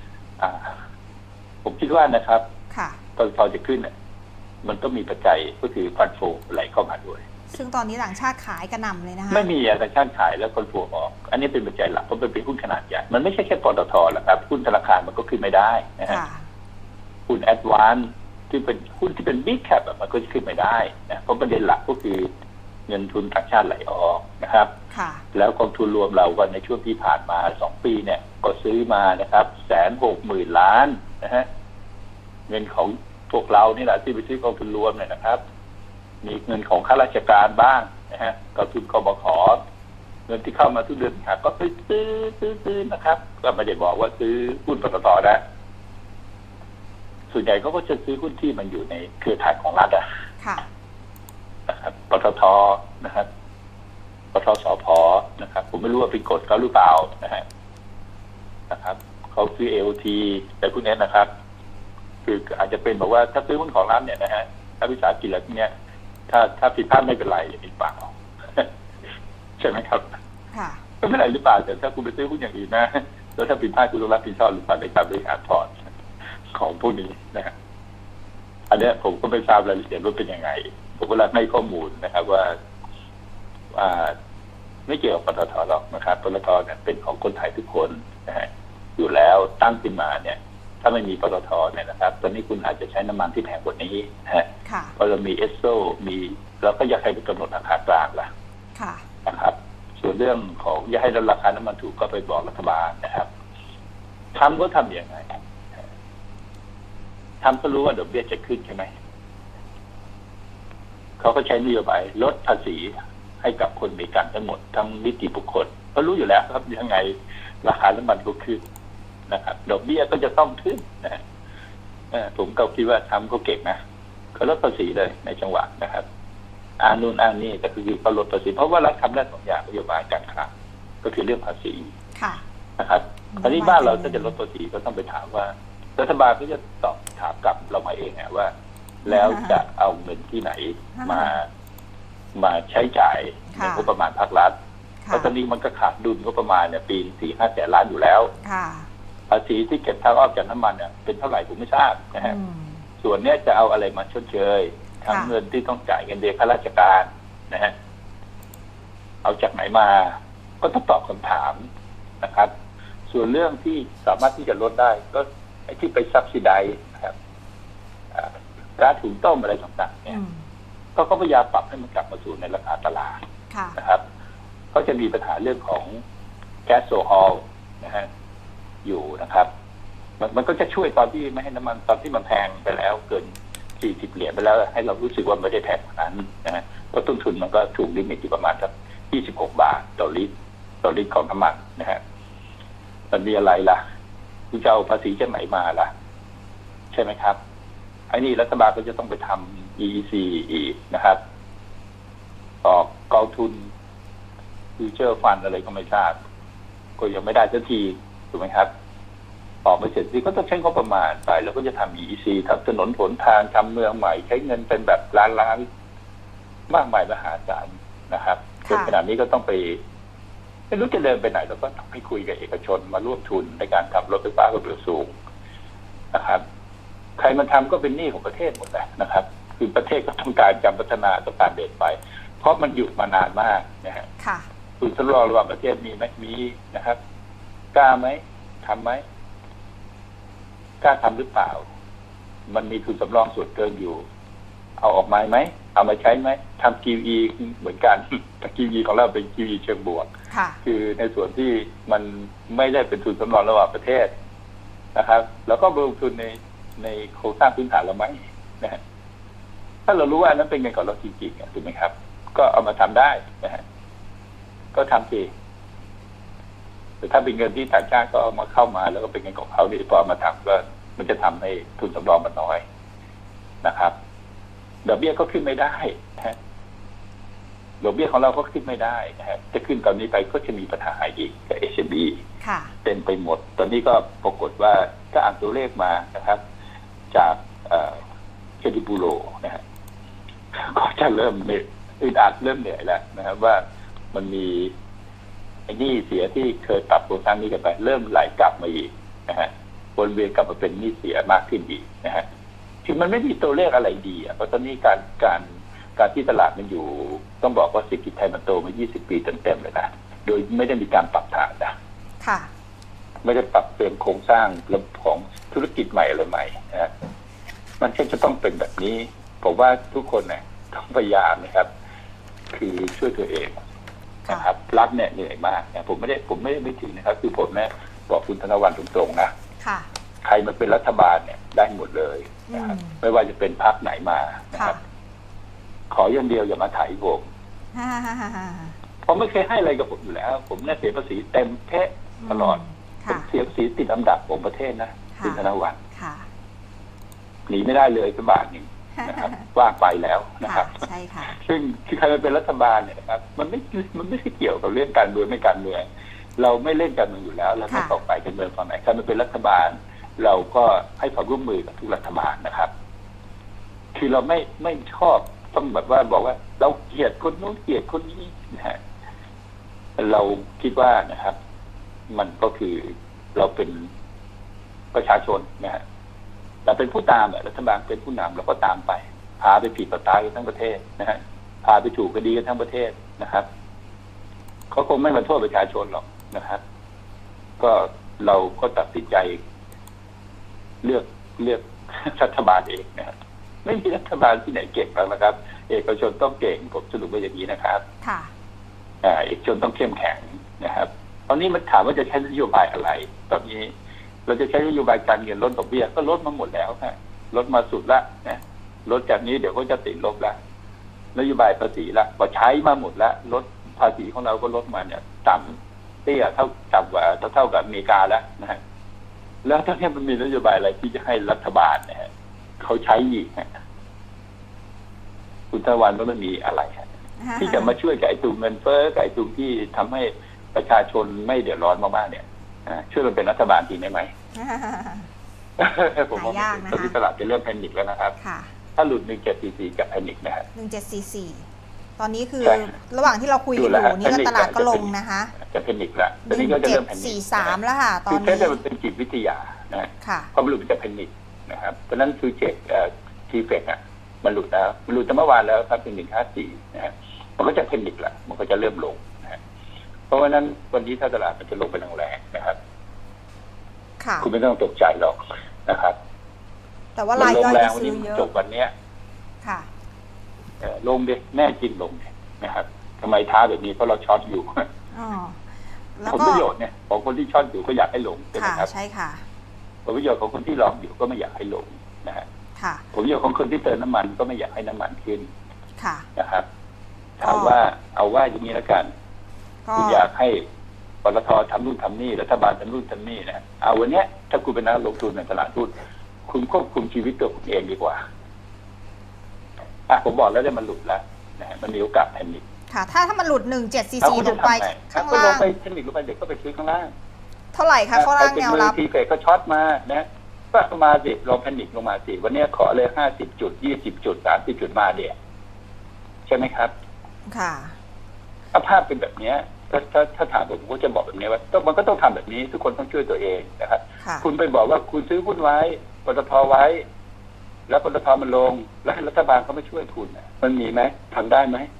ผมคิดว่านะครับปตท.จะขึ้นมันต้องมีปัจจัยก็คือฟันโฟไหลเข้ามาด้วยซึ่งตอนนี้ต่างชาติขายกระหน่ำเลยนะคะไม่มีต่างชาติขายแล้วคนผัวออกอันนี้เป็นปัจจัยหลักเพราะมันเป็นหุ้นขนาดใหญ่มันไม่ใช่แค่ปตทหรอกครับหุ้นธนาคารมันก็ขึ้นไม่ได้นะฮะหุ้นแอดวานซ์ที่เป็นหุ้นที่เป็นบิ๊กแคปมันก็ขึ้นไม่ได้นะเพราะประเด็นหลักก็คือเงินทุนต่างชาติไหลออกนะครับแล้วกองทุนรวมเราก็ในช่วงที่ผ่านมา2 ปีเนี่ยก็ซื้อมานะครับ160,000 ล้านนะฮะเงินของพวกเรานี่แหละที่ไปซื้อกองทุนรวมเนี่ยนะครับมีเงินของข้าราชการบ้างนะฮะกองทุนกบข.เงินที่เข้ามาทุกเดือนก็ไปซื้อนะครับก็ไม่ได้บอกว่าซื้อหุ้นปตท.นะส่วนใหญ่เขาก็จะซื้อหุ้นที่มันอยู่ในเครือข่ายของรัฐนะครับปตท.นะครับปตท.สผ.นะครับผมไม่รู้ว่าเป็นกฎเขาหรือเปล่านะครับเขาซื้อ AOT แต่พวกนี้นะครับคืออาจจะเป็นบอกว่าถ้าซื้อหุ้นของรัฐเนี่ยนะฮะถ้าวิสาหกิจอะไรพวกนี้ถ้าผิดพลาดไม่เป็นไรหรือเปล่า ใช่ไหมครับก็ไม่เป็นไรหรือเปล่าแต่ถ้าคุณไปซื้อหุ้นอย่างอื่นนะแล้วถ้าผิดพลาดคุณต้องรับผิดชอบหรือเปล่าในการบริหารพอร์ตของพวกนี้นะฮะอันนี้ผมก็ไม่ทราบรายละเอียดว่าเป็นยังไงผมก็รับให้ข้อมูลนะครับว่าไม่เกี่ยวกับปตท.หรอกนะครับปตท.เนี่ยเป็นของคนไทยทุกคนนะฮะอยู่แล้วตั้งขึ้นมาเนี่ยถ้าไม่มีปตท.เนี่ยนะครับตอนนี้คุณอาจจะใช้น้ำมันที่แพงกว่านี้นะฮะเพราะเรามีเอสโซมีเราก็อยากให้เป็นกำหนดราคากลางล่ะนะครับส่วนเรื่องของอยากให้ราคาน้ำมันถูกก็ไปบอกรัฐบาลนะครับทำก็ทำอย่างไรทำก็รู้ว่าดอกเบี้ยจะขึ้นใช่ไหมเขาก็ใช้นโยบายลดภาษีให้กับคนอเมริกันทั้งหมดทั้งนิติบุคคลเขารู้อยู่แล้วครับยังไงราคาน้ำมันก็ขึ้นนะครับดอกเบี้ยก็จะต้องขึ้นนะผมก็คิดว่าทำก็เก่งนะเขาลดภาษีเลยในจังหวะนะครับอ้างนู่นอ้างนี่แต่คือเขาลดภาษีเพราะว่ารัฐทำได้2 อย่างนโยบายการคลังก็คือเรื่องภาษีนะครับตอนนี้บ้านเราถ้าจะลดภาษีก็ต้องไปถามว่ารัฐบาลก็จะตอบถามกลับเรามาเองว่าแล้วจะเอาเงินที่ไหนมาใช้จ่ายในงบประมาณภาครัฐเพราะตอนนี้มันก็ขาดดุลงบประมาณเนี่ยปี 4-5 แสนล้านอยู่แล้วภาษีที่เก็บทางอ้อมจากน้ำมันเนี่ยเป็นเท่าไหร่ผมไม่ทราบนะฮะส่วนนี้จะเอาอะไรมาชดเชยทั้งเงินที่ต้องจ่ายเงินเดือนข้าราชการนะฮะเอาจากไหนมาก็ต้องตอบคำถามนะครับส่วนเรื่องที่สามารถที่จะลดได้ก็ไอ้ที่ไปซับซิไดนะครับร้านถุงต้มอะไรต่างๆเนี่ยก็พยายามปรับให้มันกลับมาสู่ในราคาตลาดนะครับก็จะมีปัญหาเรื่องของแก๊สโซฮอลนะฮะอยู่นะครับมันก็จะช่วยตอนที่ไม่ให้น้ำมันตอนที่มันแพงไปแล้วเกิน40 เหรียญไปแล้วให้เรารู้สึกว่าไม่ได้แพงกว่านั้นนะฮะเพราะต้นทุนมันก็ถูกลิมิตอยู่ประมาณสัก26 บาทต่อลิตรของน้ำมันนะฮะมันมีอะไรล่ะคุณจะเอาภาษีจากไหนมาล่ะใช่ไหมครับไอ้นี่รัฐบาลก็จะต้องไปทำ EEC อีกนะครับออกกองทุนฟิวเจอร์ฟันอะไรก็ไม่ทราบก็ยังไม่ได้สักทีถูกไหมครับออกมาเสร็จที่ก็ต้องใช้งบประมาณไปแล้วก็จะทำ EEC ทำถนนหนทางทำเมืองใหม่ใช้เงินเป็นแบบล้านมากมายมหาศาลนะครับจนขนาดนี้ก็ต้องไปไม่รู้จะเดินไปไหนเราก็ต้องไปคุยกับเอกชนมาร่วมทุนในการทำรถไฟฟ้าความเร็วสูงนะครับใครมันทำก็เป็นหนี้ของประเทศหมดแหละนะครับคือประเทศก็ต้องการการพัฒนาต้องการเดินไปเพราะมันหยุดมานานมากนะฮะคุณทดลองระหว่างประเทศมีไหมมีนะครับกล้าไหมทำไหมกล้าทำหรือเปล่ามันมีทุนสำรองส่วนเกินอยู่เอาออกมาไหมเอามาใช้ไหมทำ QE เหมือนกันแต่ QE ของเราเป็น QE เชิงบวกคือในส่วนที่มันไม่ได้เป็นทุนสำรองระหว่างประเทศนะครับแล้วก็ลงทุนในโครงสร้างพื้นฐานเราไหมนะฮะถ้าเรารู้ว่านั้นเป็นเงินของเราจริงๆถูกไหมครับก็เอามาทำได้นะฮะก็ทำสิแต่ถ้าเป็นเงินที่ต่างชาติก็เอามาเข้ามาแล้วก็เป็นเงินของเขาที่พอมาทำก็มันจะทำให้ทุนสำรองมันน้อยนะครับดอกเบี้ยก็ขึ้นไม่ได้นะฮะดอกเบี้ยของเราก็ขึ้นไม่ได้นะฮะจะขึ้นตอนนี้ไปก็จะมีปัญหาอีกกับ SCB เต็มไปหมดตอนนี้ก็ปรากฏว่าถ้าอ่านตัวเลขมานะครับจากเครดิตบูโรนะฮะก็จะเริ่มอึดอัดเริ่มเหนื่อยแล้วนะครับว่ามันมีไอ้หนี้เสียที่เคยปรับโครงสร้างนี้กันไปเริ่มไหลกลับมาอีกนะฮะวนเวียนกลับมาเป็นหนี้เสียมากขึ้นอีกนะฮะคือมันไม่มีตัวเลขอะไรดีเพราะตอนนี้การการที่ตลาดมันอยู่ต้องบอกว่าเศรษฐกิจไทยมันโตมา 20 ปีเต็มๆเลยนะโดยไม่ได้มีการปรับฐานนะค่ะไม่ได้ปรับเปลี่ยนโครงสร้างระบบของธุรกิจใหม่อะไรใหม่นะมันก็จะต้องเป็นแบบนี้ผมว่าทุกคนเนี่ยต้องพยายามนะครับคือช่วยตัวเองนะครับรัฐเนี่ยเหนื่อยมากนะผมไม่ได้ถึงนะครับคือผมเนี่ยบอกคุณธนวัลย์ตรงๆนะใครมาเป็นรัฐบาลเนี่ยได้หมดเลยนะครับไม่ว่าจะเป็นพรรคไหนมานะครับขออย่างเดียวอย่ามาถ่ายผมผมไม่เคยให้อะไรกับผมอยู่แล้วผมเนี่ยเสียภาษีเต็มแค่ตลอดผมเสียภาษีติดอันดับของประเทศนะคุณธนวัลย์หนีไม่ได้เลยสักบาทหนึ่งนะครับว่าไปแล้วนะครับใช่ค่ะซึ่งใครมาเป็นรัฐบาลเนี่ยนะครับมันไม่ใช่เกี่ยวกับเรื่องการเมืองไม่การเมืองเราไม่เล่นการเมืองอยู่แล้วเราไม่ตกไปการเมืองฝั่งไหนใครมาเป็นรัฐบาลเราก็ให้ความร่วมมือกับทุกรัฐบาลนะครับคือเราไม่ชอบต้องแบบว่าบอกว่าเราเกลียดคนโน้นเกลียดคนนี้นะฮะเราคิดว่านะครับมันก็คือเราเป็นประชาชนนะฮะเราเป็นผู้ตามรัฐบาลเป็นผู้นำเราก็ตามไปพาไปผิดประตายกันทั้งประเทศนะฮะพาไปถูกคดีกันทั้งประเทศนะครับเขาคงไม่มาโทษประชาชนหรอกนะครับก็เราก็ตัดสินใจเลือกรัฐบาลเองนะครับไม่มีรัฐบาลที่ไหนเก่งหรอกนะครับเอกชนต้องเก่งผมสรุปไว้อย่างนี้นะครับค่ะเอกชนต้องเข้มแข็งนะครับตอนนี้มันถามว่าจะใช้นโยบายอะไรตอนนี้เราจะใช้นโยบายการเงินลดดอกเบี้ยก็ลดมาหมดแล้วฮะลดมาสุดละนะลดจากนี้เดี๋ยวก็จะติดลบละนโยบายภาษีละพอใช้มาหมดแล้วลดภาษีของเราก็ลดมาเนี่ยต่ำเตี้ยเท่ากับอเมริกาแล้วนะฮะแล้วตอนนี้มันมีนโยบายอะไรที่จะให้รัฐบาลนะฮะเขาใช้อีกคุณธนวัลย์มันมีอะไรที่จะมาช่วยกับไอ้ตุ่มเงินเฟ้อกับไอ้ตุ่มที่ทำให้ประชาชนไม่เดือดร้อนมากๆเนี่ยช่วยมันเป็นรัฐบาลจริงได้ไหมผมว่าตอนนี้ตลาดจะเริ่มแพนิคแล้วนะครับถ้าหลุด1744กับแพนิคนะฮะ 1744ตอนนี้คือระหว่างที่เราคุยกันอยู่นี่ก็ตลาดก็ลงนะคะจะแพนิคแล้วตอนนี้ก็จะเริ่มแพนิค 1743แล้วค่ะตอนนี้แค่มันเป็นจิตวิทยานะความหลุดมันจะแพนิคนะครับเพราะนั้นคือทีเฟกอ่ะมันหลุดแล้วมันหลุดแต่เมื่อวานแล้วครับเป็น154นะฮะมันก็จะแพนิคละมันก็จะเริ่มลงนะเพราะว่านั้นวันนี้ถ้าตลาดมันจะลงไปแรงๆนะครับคุณไม่ต้องตกใจหรอกนะครับแต่ว่ารายย่อยจะซื้อเยอะจบวันนี้ค่ะลงดิแน่จริงลงนะครับทำไมท้าแบบนี้เพราะเราช็อตอยู่ผลประโยชน์เนี่ยของคนที่ช็อตอยู่ก็อยากให้ลงใช่ไหมครับใช่ค่ะผลประโยชน์ของคนที่ลองอยู่ก็ไม่อยากให้ลงนะฮะผลประโยชน์ของคนที่เติมน้ำมันก็ไม่อยากให้น้ำมันขึ้นนะครับถามว่าเอาว่าอย่างนี้แล้วกันคุณอยากให้ปตท.ทำนู่นทำนี่รัฐบาลทำนู่นทำนี่นะเอาวันนี้ถ้าคุณเป็นนักลงทุนในตลาดหุ้นคุณควบคุมชีวิตตัวคุณเองดีกว่าผมบอกแล้วได้มันหลุดแล้วนะมันมีโอกาสแพนิคค่ะถ้ามันหลุด1744ลงไปข้างล่างลงไปแพนิคลงไปเด็กก็ไปซื้อข้างล่างเท่าไหร่คะข้างล่างแนวรับทีเฟกก็ช็อตมานะก็มาสิลงแพนิคลงมาสิวันนี้ขอเลย50 จุด20 จุด30 จุดมาเดี๋ยวใช่ไหมครับค่ะภาพเป็นแบบนี้ถ้าถามผมก็จะบอกแบบนี้ว่ามันก็ต้องทำแบบนี้ทุกคนต้องช่วยตัวเองนะครับคุณไปบอกว่าคุณซื้อหุ้นไว้ปตท.ไว้แล้วปตท.มันลงแล้วรัฐบาลเขาไม่ช่วยคุณมันมีไหมทำได้ไหม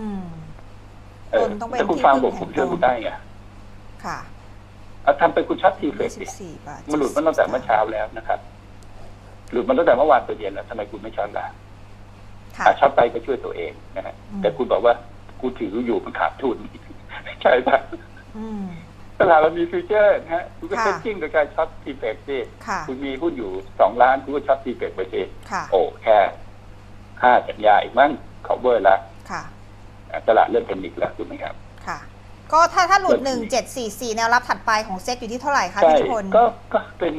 ถ้าคุณฟังผมช่วยคุณได้ไงค่ะทำเป็นคุณช็อตทีเฟกมันหลุดมันตั้งแต่เมื่อเช้าแล้วนะครับหลุดมันตั้งแต่เมื่อวานตอนเย็นแล้วทำไมคุณไม่ช็อตล่ะช็อตไปก็ช่วยตัวเองนะฮะแต่คุณบอกว่าคุณถืออยู่มันขาดทุนใช่ไหมตลาดเรามีฟิวเจอร์นะฮะคุณก็เซ็ตจิ้งโดยการช็อตทีเฟกสิคุณมีหุ้นอยู่2 ล้านคุณก็ช็อตทีเฟกไปสิโอ้แค่5 สัญญาอีกมั้งเขาเบอร์ละตลาดเริ่มเป็นอีกแล้วถูกไหมครับค่ะก็ถ้าหลุด1744แนวรับถัดไปของเซ็ตอยู่ที่เท่าไหร่คะพี่นิพนธ์ก็เป็น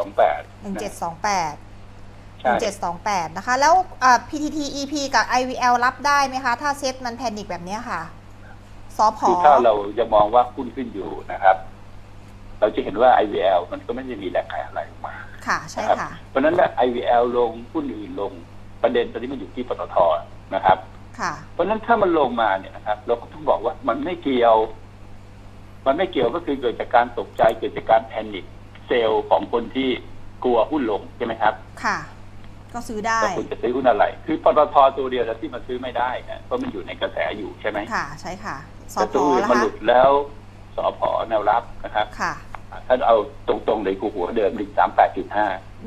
1728นะคะแล้วPTT EP กับ IVL รับได้ไหมคะถ้าเซ็ตมันแพนิคแบบนี้ค่ะคือถ้าเราจะมองว่าหุ้นขึ้นอยู่นะครับเราจะเห็นว่า IVL มันก็ไม่ได้มีแรงขายอะไรออกมาค่ะใช่ค่ะเพราะนั้น IVL ลงหุ้นอื่นลงประเด็นตอนนี้มันอยู่ที่ปตท.นะครับค่ะเพราะนั้นถ้ามันลงมาเนี่ยนะครับเราก็ต้องบอกว่ามันไม่เกี่ยวก็คือเกิดจากการตกใจเกิดจากการแพนิคเซลล์ของคนที่กลัวหุ้นลงใช่ไหมครับค่ะก็ซื้อได้แล้วคุณจะซื้อหุ้นอะไรคือปตทตัวเดียวที่มันซื้อไม่ได้นะเพราะมันอยู่ในกระแสอยู่ใช่ไหมค่ะใช่ค่ะสพแต่ตัวอื่นมันหลุดแล้วสพแนวรับนะครับค่ะถ้าเอาตรงๆเลยกูหัวเดิม138.5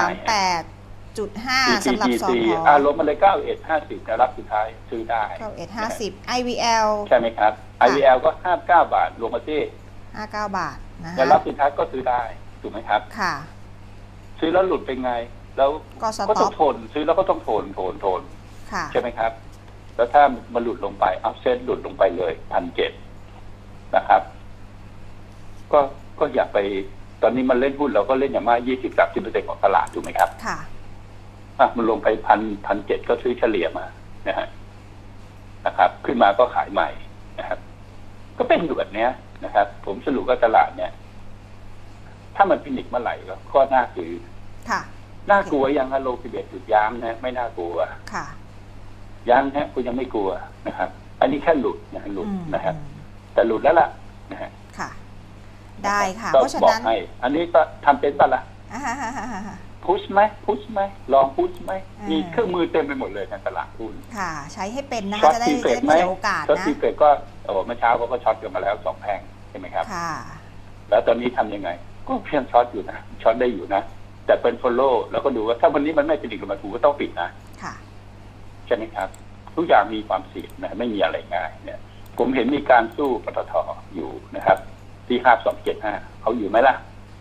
138.5 สำหรับสพลบมาเลย91.50แนวรับสุดท้ายซื้อได้ 91.50 IVL ใช่ไหมครับ IVL ก็59 บาทลงมาที่ 59 บาทนะแนวรับสุดท้ายก็ซื้อได้ถูกไหมครับค่ะซื้อแล้วหลุดเป็นไงแล้วก็ต้องทนซื้อแล้วก็ต้องทนใช่ไหมครับแล้วถ้ามันหลุดลงไปอัพเซตหลุดลงไปเลย1,700นะครับก็อย่าไปตอนนี้มันเล่นหุ้นเราก็เล่นอย่างมาก20-30% ของตลาดถูกไหมครับค่ะมันลงไป1,700ก็ซื้อเฉลี่ยมานะครับขึ้นมาก็ขายใหม่นะครับก็เป็นอยู่แบบนี้นะครับผมสรุปว่าตลาดเนี่ยถ้ามันพินิจเมื่อไหร่ก็น่าซื้อค่ะน่ากลัวยังโล11จุดย้ำนะไม่น่ากลัวค่ะยังนะคุณยังไม่กลัวนะครับอันนี้แค่หลุดหลุดนะครับแต่หลุดแล้วล่ะนะฮะค่ะได้ค่ะเพราะฉะนั้นอันนี้ก็ทำเป็นป่ะล่ะพุชไหมลองพุชไหมมีเครื่องมือเต็มไปหมดเลยในตลาดหุ้นค่ะใช้ให้เป็นนะคะจะได้มีโอกาสนะช็อตทีเฟกก็เมื่อเช้าเขาก็ช็อตกันมาแล้ว2 แผงใช่ไหมครับค่ะแล้วตอนนี้ทำยังไงก็เพียงช็อตอยู่นะช็อตได้อยู่นะแต่เป็นโฟลโล่แล้วก็ดูว่าถ้าวันนี้มันไม่เป็นอีกมาถูกก็ต้องปิดนะค่ะใช่ไหมครับทุกอย่างมีความเสี่ยงนะไม่มีอะไรง่ายเนี่ยผมเห็นมีการสู้ปตท.อยู่นะครับที่5275เขาอยู่ไหมล่ะ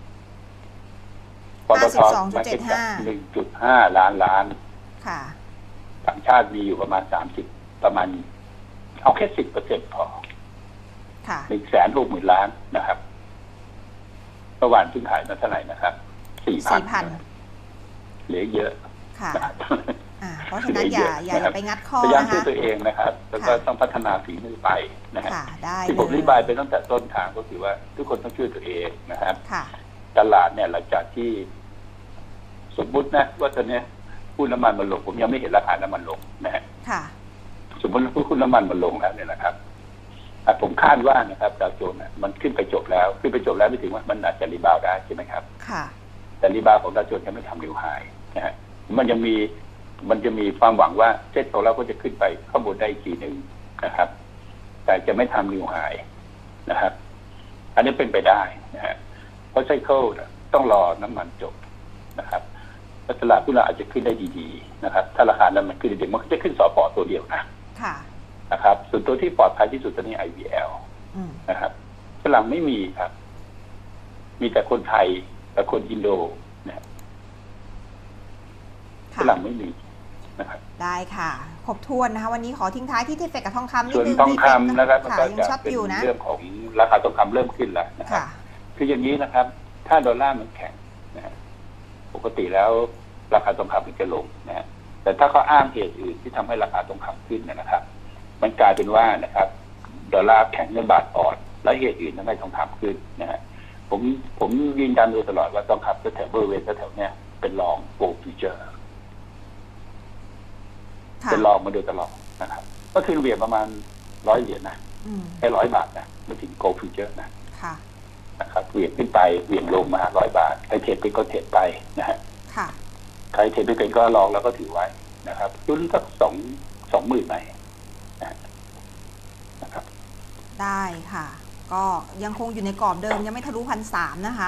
ปตท. 1.5 ล้านค่ะต่างชาติมีอยู่ประมาณ30ประมาณเอาแค่ 10% พอค่ะ 160,000 ล้านนะครับเมื่อวานเพิ่งขายมาเท่าไหร่นะครับ 4,000 เหลือเยอะค่ะเพราะฉะนั้นอย่าไปงัดข้อพยายามนะคะตัวเองนะครับแล้วก็ต้องพัฒนาฝีมือไปนะครับได้ที่ผมอธิบายไปตั้งแต่ต้นทางก็คือว่าทุกคนต้องช่วยตัวเองนะครับตลาดเนี่ยหลังจากที่สมมุตินะว่าตอนนี้หุ้นน้ำมันมันลงผมยังไม่เห็นราคาน้ำมันลงนะฮะสมมติหุ้นน้ำมันมันลงแล้วเนี่ยนะครับผมคาดว่านะครับดาวโจนส์มันขึ้นไปจบแล้วไม่ถึงว่ามันอาจจะรีบาวได้ใช่ไหมครับแต่รีบาวของดาวโจนส์ยังไม่ทำนิวไฮนะฮะมันจะมีความหวังว่าเซ็ตของเราก็จะขึ้นไปข้างบนได้อีกทีหนึ่งนะครับแต่จะไม่ทำนิวไฮนะครับอันนี้เป็นไปได้นะฮะเพราะไซเคิลต้องรอน้ำมันจบนะครับตลาดหุ้นเราอาจจะขึ้นได้ดีๆนะครับถ้าราคาน้ำมันขึ้นดีๆมันก็จะขึ้นสป.ตัวเดียวนะครับส่วนตัวที่ปลอดภัยที่สุดตอนนี้ IVL นะครับฝรั่งไม่มีครับมีแต่คนไทยและคนอินโดนะฝรั่งไม่มีนะครับได้ค่ะครบถ้วนนะคะวันนี้ขอทิ้งท้ายที่เทฟเฟกกับทองคำนิดนึงส่วนทองคำนะครับมันก็จะเป็นเรื่องของราคาทองคำเริ่มขึ้นแล้วนะครับคืออย่างนี้นะครับถ้าดอลลาร์มันแข็งนะปกติแล้วราคาทองคำมันจะลงนะฮะแต่ถ้าเขาอ้างเหตุอื่นที่ทำให้ราคาทองคำขึ้นนะครับมันกลายเป็นว่านะครับดอลลาร์แข็งเงินบาทอ่อนและเหตุอื่นทำให้ทองคำขึ้นนะฮะผมยืนยันโดยตลอดว่าทองคำแถวบริเวณแถวเนี้ยเป็นรองโกลด์ฟิวเจอร์เป็นรองมาโดยตลอดนะครับก็คือเหรียญประมาณ100 เหรียญนะแค่100 บาทนะไม่ถึงโกลด์ฟิวเจอร์นะครับเหรียญขึ้นไปเหรียญลงมา100 บาทใครเทรดไปก็เทรดไปนะฮะใครเทรดไปเป็นก็ลองแล้วก็ถือไว้นะครับรุ่นสัก20,000ไหมนะครับได้ค่ะก็ยังคงอยู่ในกรอบเดิมยังไม่ทะลุ1,300นะคะ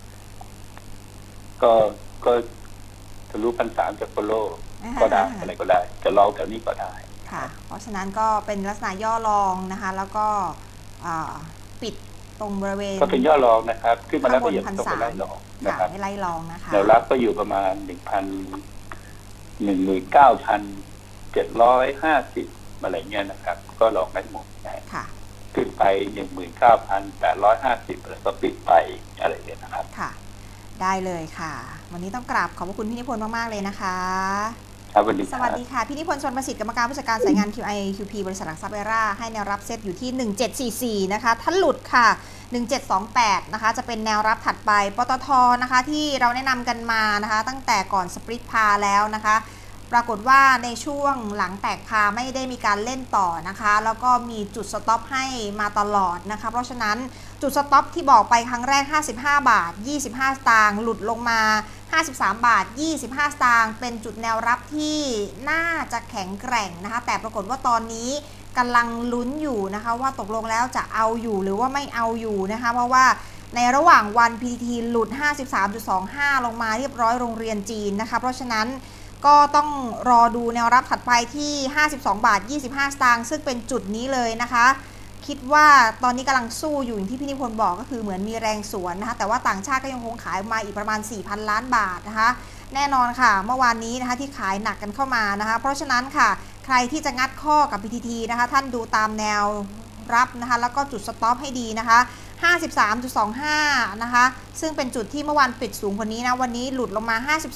ก็ทะลุ1,300จากโฟโลก็ได้อะไรก็ได้จะลองแถวนี้ก็ได้ค่ะเพราะฉะนั้นก็เป็นลักษณะย่อรองนะคะแล้วก็ปิดตรงบริเวณก็เป็นย่อรองนะครับขึ้นมาแล้วก็อย่าต้องไปไล่รองนะครับไม่ไล่รองนะคะแนวรับก็อยู่ประมาณ19,750อะไรเงี้ยนะครับก็ลองได้หมดนะขึ้นไป19,850แล้วก็ปิดไปอะไรเงี้ยนะครับค่ะได้เลยค่ะวันนี้ต้องกราบขอบคุณพี่นิพนธ์มากๆเลยนะคะสวัสดีค่ะพี่นิพนธ์ชวนประสิทธิ์กรรมการผู้จัดการสายงาน QIQP บริษัทหลักทรัพย์เอร่าให้แนวรับเซตอยู่ที่1744นะคะถ้าหลุดค่ะ1728นะคะจะเป็นแนวรับถัดไปปตทนะคะที่เราแนะนำกันมานะคะตั้งแต่ก่อนสปริตพาแล้วนะคะปรากฏว่าในช่วงหลังแตกพาไม่ได้มีการเล่นต่อนะคะแล้วก็มีจุดสต็อปให้มาตลอดนะคะเพราะฉะนั้นจุดสต็อปที่บอกไปครั้งแรก55 บาท 25 สตางค์หลุดลงมา53 บาท 25 สตางค์เป็นจุดแนวรับที่น่าจะแข็งแกร่งนะคะแต่ปรากฏว่าตอนนี้กำลังลุ้นอยู่นะคะว่าตกลงแล้วจะเอาอยู่หรือว่าไม่เอาอยู่นะคะเพราะว่าในระหว่างวัน PTT หลุด 53.25 ลงมาเรียบร้อยโรงเรียนจีนนะคะเพราะฉะนั้นก็ต้องรอดูแนวรับถัดไปที่52 บาท 25 สตางค์ซึ่งเป็นจุดนี้เลยนะคะคิดว่าตอนนี้กำลังสู้อยู่อย่างที่พี่นิพนธ์บอกก็คือเหมือนมีแรงสวนนะคะแต่ว่าต่างชาติก็ยังคงขายมาอีกประมาณ 4,000 ล้านบาทนะคะแน่นอนค่ะเมื่อวานนี้นะคะที่ขายหนักกันเข้ามานะคะเพราะฉะนั้นค่ะใครที่จะงัดข้อกับ PTT นะคะท่านดูตามแนวรับนะคะแล้วก็จุดสต็อปให้ดีนะคะ53.25 นะคะซึ่งเป็นจุดที่เมื่อวานปิดสูงกว่านี้นะวันนี้หลุดลงมา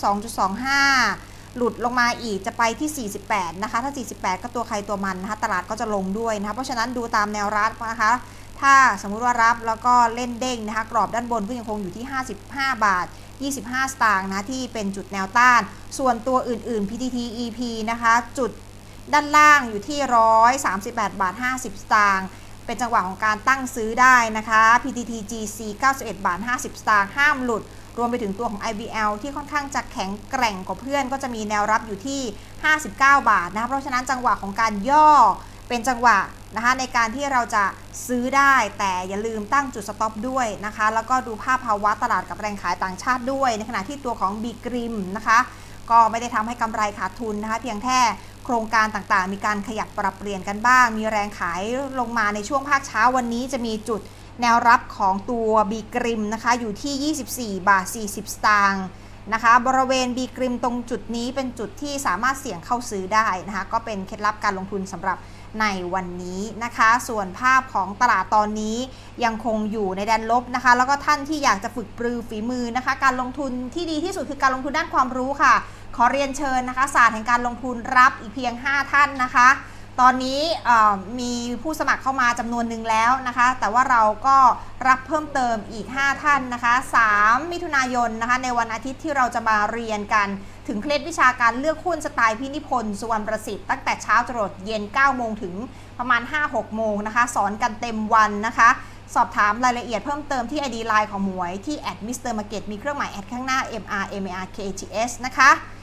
52.25 หลุดลงมาอีกจะไปที่ 48 นะคะถ้า 48 ก็ตัวใครตัวมันนะคะตลาดก็จะลงด้วยนะคะเพราะฉะนั้นดูตามแนวรับนะคะถ้าสมมุติว่ารับแล้วก็เล่นเด้งนะคะกรอบด้านบนก็ยังคงอยู่ที่55 บาท 25 สตางค์นะที่เป็นจุดแนวต้านส่วนตัวอื่นๆ PTT EP นะคะจุดด้านล่างอยู่ที่138 บาท 50 สตางค์เป็นจังหวะของการตั้งซื้อได้นะคะ PTT GC 91 บาท 50 สตางค์ห้ามหลุดรวมไปถึงตัวของ IBL ที่ค่อนข้างจะแข็งแกร่งกว่าเพื่อนก็จะมีแนวรับอยู่ที่59 บาทนะคะเพราะฉะนั้นจังหวะของการย่อเป็นจังหวะนะคะในการที่เราจะซื้อได้แต่อย่าลืมตั้งจุดสต็อปด้วยนะคะแล้วก็ดูภาพภาวะตลาดกับแรงขายต่างชาติด้วยในขณะที่ตัวของ B Grim นะคะก็ไม่ได้ทำให้กำไรขาดทุนนะคะเพียงแค่โครงการต่างๆมีการขยับปรับเปลี่ยนกันบ้างมีแรงขายลงมาในช่วงภาคเช้าวันนี้จะมีจุดแนวรับของตัว B Grim นะคะอยู่ที่24 บาท 40 สตางค์นะคะบริเวณ B Grim ตรงจุดนี้เป็นจุดที่สามารถเสี่ยงเข้าซื้อได้นะคะก็เป็นเคล็ดลับการลงทุนสำหรับในวันนี้นะคะส่วนภาพของตลาดตอนนี้ยังคงอยู่ในแดนลบนะคะแล้วก็ท่านที่อยากจะฝึกปรือฝีมือนะคะการลงทุนที่ดีที่สุดคือการลงทุนด้านความรู้ค่ะขอเรียนเชิญนะคะศาสตร์แห่งการลงทุนรับอีกเพียง5ท่านนะคะตอนนี้มีผู้สมัครเข้ามาจำนวนหนึ่งแล้วนะคะแต่ว่าเราก็รับเพิ่มเติมอีก5ท่านนะคะ3 มิถุนายนนะคะในวันอาทิตย์ที่เราจะมาเรียนกันถึงเคล็ดวิชาการเลือกหุ้นสไตล์พี่นิพนธ์สุวรรณประสิทธิ์ตั้งแต่เช้าจรดเย็น 9 โมงถึงประมาณ 5-6 โมงนะคะสอนกันเต็มวันนะคะสอบถามรายละเอียดเพิ่มเติมที่ ID Line ของหมวยที่ @Mr. Market มีเครื่องหมายแอดข้างหน้า MRMARKTS นะคะ